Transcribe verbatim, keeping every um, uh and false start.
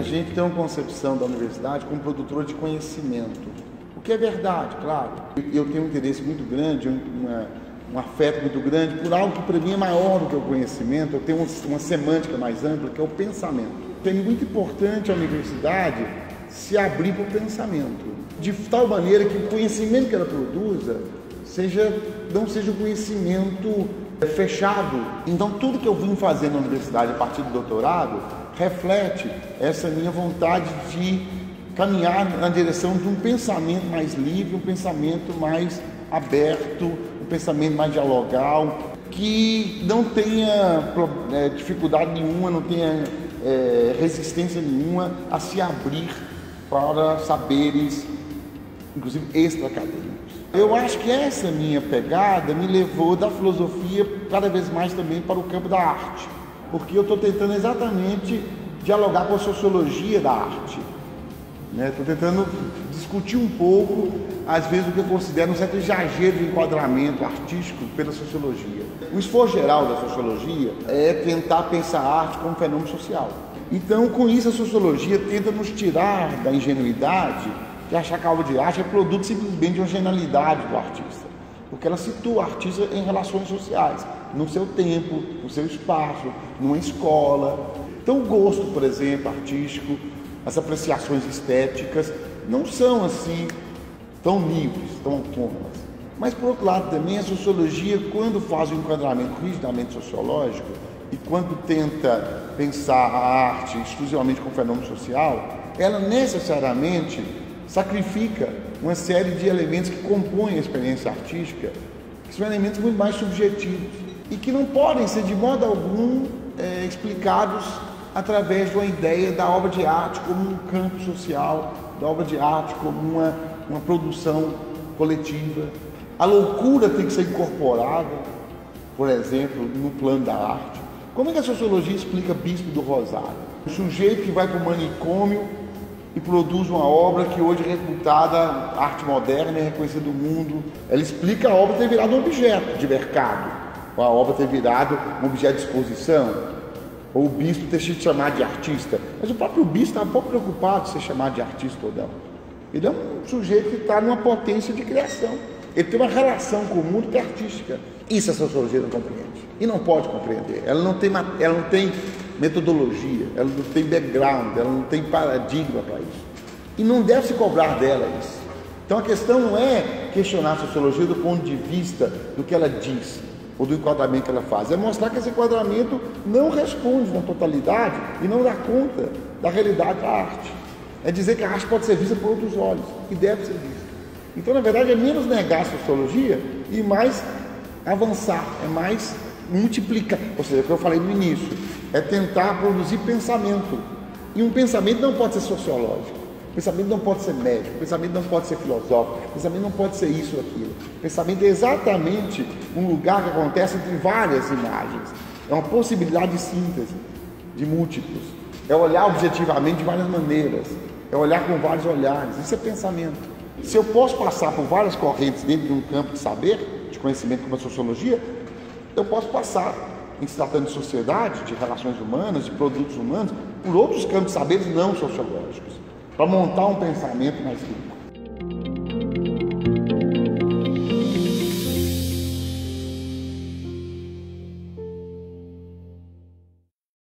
gente tem uma concepção da universidade como produtora de conhecimento, o que é verdade, claro. Eu tenho um interesse muito grande, uma, um afeto muito grande por algo que para mim é maior do que o conhecimento. Eu tenho uma semântica mais ampla, que é o pensamento. É muito importante a universidade se abrir para o pensamento, de tal maneira que o conhecimento que ela produza seja, não seja um conhecimento fechado. Então, tudo que eu vim fazer na universidade a partir do doutorado reflete essa minha vontade de caminhar na direção de um pensamento mais livre, um pensamento mais aberto, um pensamento mais dialogal, que não tenha é, dificuldade nenhuma, não tenha é, resistência nenhuma a se abrir para saberes, inclusive extra-acadêmicos. Eu acho que essa minha pegada me levou da filosofia cada vez mais também para o campo da arte, porque eu estou tentando exatamente dialogar com a sociologia da arte. Estou né? tentando discutir um pouco, às vezes, o que eu considero um certo exagero de enquadramento artístico pela sociologia. O esforço geral da sociologia é tentar pensar a arte como fenômeno social. Então, com isso, a sociologia tenta nos tirar da ingenuidade de achar que a obra de arte é produto simplesmente de uma genialidade do artista, porque ela situa o artista em relações sociais, no seu tempo, no seu espaço, numa escola. Então, o gosto, por exemplo, artístico, as apreciações estéticas não são assim tão livres, tão autônomas. Mas, por outro lado, também a sociologia, quando faz um enquadramento rigidamente sociológico e quando tenta pensar a arte exclusivamente como fenômeno social, ela necessariamente sacrifica uma série de elementos que compõem a experiência artística, que são elementos muito mais subjetivos e que não podem ser de modo algum é, explicados através de uma ideia da obra de arte como um campo social, da obra de arte como uma, uma produção coletiva. A loucura tem que ser incorporada, por exemplo, no plano da arte. Como é que a sociologia explica Bispo do Rosário? O sujeito que vai para o manicômio e produz uma obra que hoje é reputada arte moderna e reconhecida do mundo. Ela explica a obra ter virado um objeto de mercado, ou a obra ter virado um objeto de exposição, ou o bispo ter sido chamado de artista. Mas o próprio bispo estava pouco preocupado de ser chamado de artista ou não. Ele é um sujeito que está numa potência de criação. Ele tem uma relação com o mundo que é artística. Isso a sociologia não compreende. E não pode compreender. Ela não tem, ela não tem metodologia, ela não tem background, ela não tem paradigma para isso. E não deve se cobrar dela isso. Então a questão não é questionar a sociologia do ponto de vista do que ela diz, ou do enquadramento que ela faz. É mostrar que esse enquadramento não responde na totalidade e não dá conta da realidade da arte. É dizer que a arte pode ser vista por outros olhos, e deve ser vista. Então, na verdade, é menos negar a sociologia e mais avançar, é mais multiplicar. Ou seja, o que eu falei no início, é tentar produzir pensamento. E um pensamento não pode ser sociológico, o pensamento não pode ser médico, o pensamento não pode ser filosófico, o pensamento não pode ser isso ou aquilo. O pensamento é exatamente um lugar que acontece entre várias imagens. É uma possibilidade de síntese, de múltiplos. É olhar objetivamente de várias maneiras, é olhar com vários olhares. Isso é pensamento. Se eu posso passar por várias correntes dentro de um campo de saber, de conhecimento como a sociologia, eu posso passar, em se tratando de sociedade, de relações humanas, de produtos humanos, por outros campos de saberes não sociológicos, para montar um pensamento mais rico.